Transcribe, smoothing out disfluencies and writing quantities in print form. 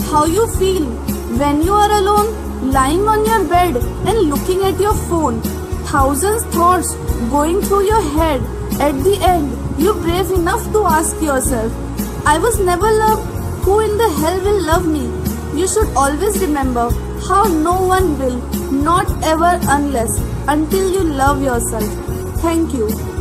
how you feel when you are alone, lying on your bed and looking at your phone. Thousands thoughts going through your head. At the end, you're brave enough to ask yourself, I was never loved. Who in the hell will love me? You should always remember how no one will, not ever until you love yourself. Thank you.